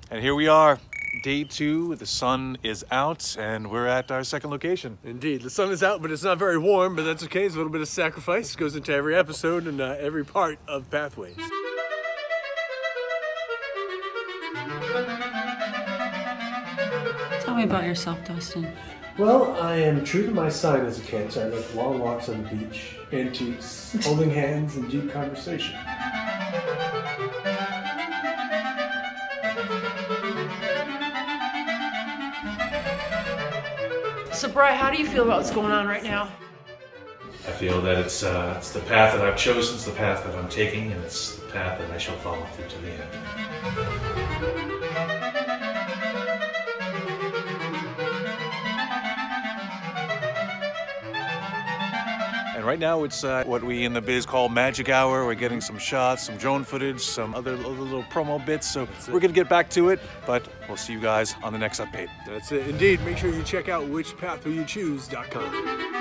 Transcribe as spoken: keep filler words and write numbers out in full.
And here we are, day two. The sun is out, and we're at our second location. Indeed, the sun is out, but it's not very warm, but that's okay. It's a little bit of sacrifice. Goes into every episode and uh, every part of Pathways. Tell me about yourself, Dustin. Well, I am true to my sign as a Cancer. I like long walks on the beach, antiques, holding hands, and deep conversation. So, Bri, how do you feel about what's going on right now? I feel that it's, uh, it's the path that I've chosen, it's the path that I'm taking, and it's the path that I shall follow through to the end. And right now it's uh, what we in the biz call magic hour. We're getting some shots, some drone footage, some other, other little promo bits. So we're gonna get back to it, but we'll see you guys on the next update. That's it. Indeed, make sure you check out which pathway you choose dot com.